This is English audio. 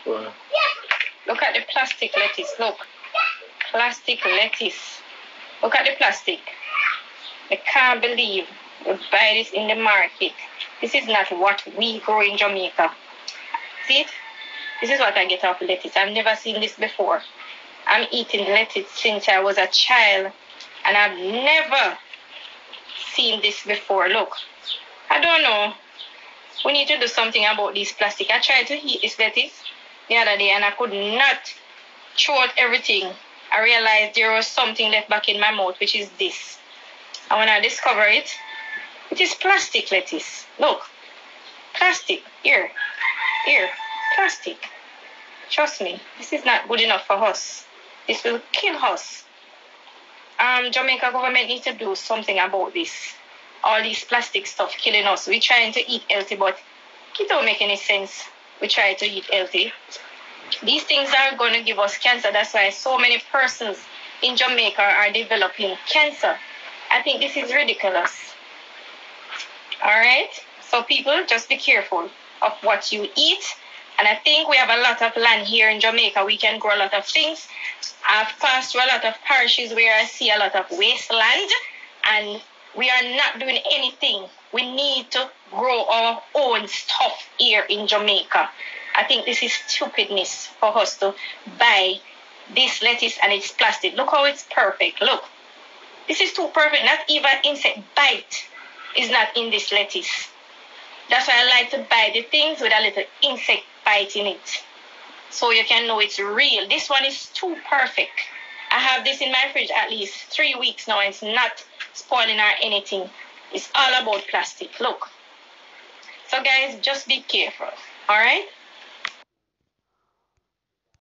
Wow. Look at the plastic lettuce. Look. Plastic lettuce. Look at the plastic. I can't believe we buy this in the market. This is not what we grow in Jamaica. See it? This is what I get off lettuce. I've never seen this before. I'm eating lettuce since I was a child, and I've never seen this before. Look. I don't know. We need to do something about this plastic. I tried to eat this lettuce the other day, and I could not throw out everything. I realized there was something left back in my mouth, which is this. And when I discover it, it is plastic lettuce. Look. Plastic. Here. Plastic. Trust me, this is not good enough for us. This will kill us. Jamaica government needs to do something about this. All this plastic stuff killing us. We're trying to eat healthy, but it don't make any sense. We try to eat healthy. These things are going to give us cancer. That's why so many persons in Jamaica are developing cancer. I think this is ridiculous. Alright? So people, just be careful of what you eat. And I think we have a lot of land here in Jamaica. We can grow a lot of things. I've passed through a lot of parishes where I see a lot of wasteland. And we are not doing anything. We need to grow our own stuff here in Jamaica. I think this is stupidness for us to buy this lettuce and it's plastic. Look how it's perfect. Look. This is too perfect. Not even insect bite is not in this lettuce. That's why I like to buy the things with a little insect bite in it. So you can know it's real. This one is too perfect. I have this in my fridge at least 3 weeks now. It's not spoiling or anything. It's all about plastic. Look. So guys, just be careful. Alright?